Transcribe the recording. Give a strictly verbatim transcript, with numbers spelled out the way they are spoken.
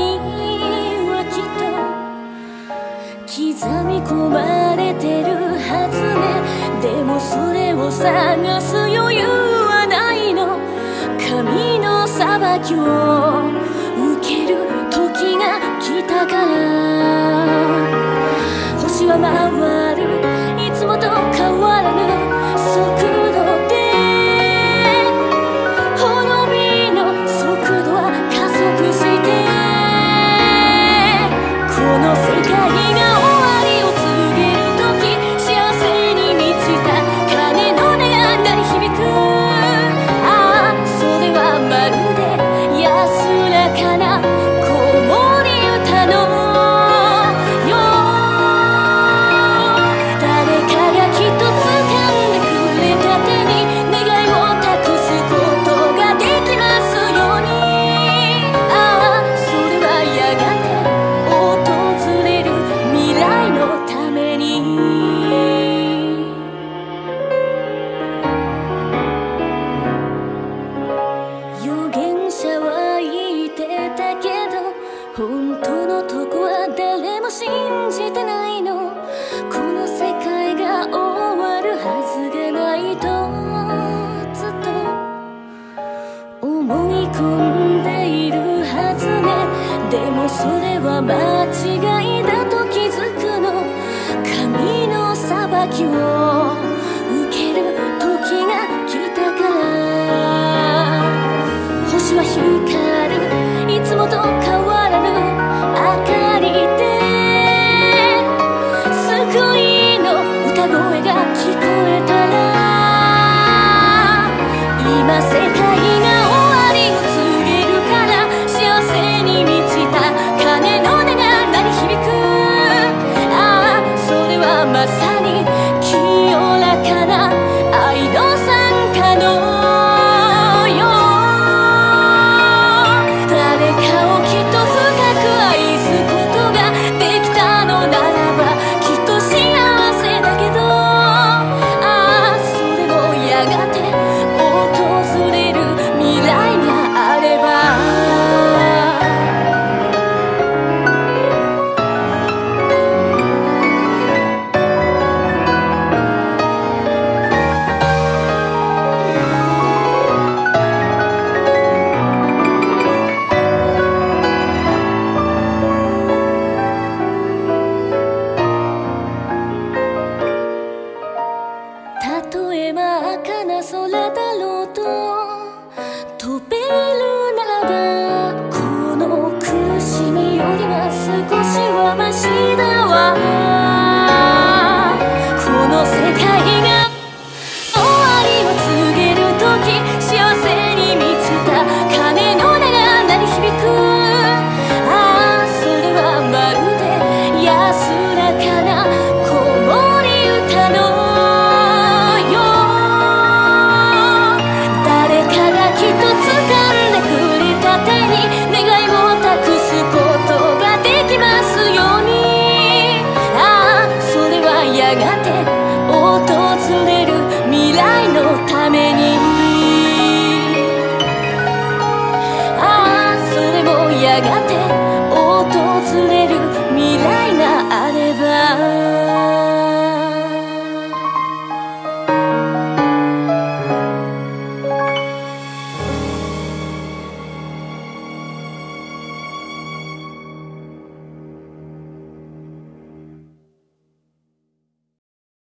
はきっと刻み込まれてるはずね。でもそれを探す余裕はないの。神の裁きを受ける時が来たから。星は回るいつもと変わらぬ速度で、滅びの速度は加速して、この世界が終わりを告げる時、幸せに満ちた鐘の音が鳴り響く。ああ、それはまるで安らかな子守歌のよう。誰かがきっと掴んでくれた手に願いを託すことができますように。ああ、それはやがて訪れる未来のために。預言者は言ってたけど、本当のとこは誰も信じてないの。この世界が終わるはずがないとずっと思い込んでいるはずね。でもそれは間違いだと気づくの。神の裁きを受ける時が来たから。星は光るいつもと変わらぬ明かりで、救いの歌声が聞こえたら、今世界